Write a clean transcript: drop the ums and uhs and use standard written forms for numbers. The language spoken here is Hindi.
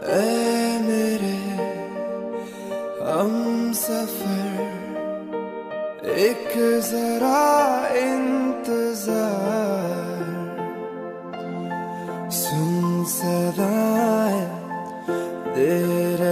ऐ मेरे हम सफर, एक जरा इंतजार, सुन सदाएं दे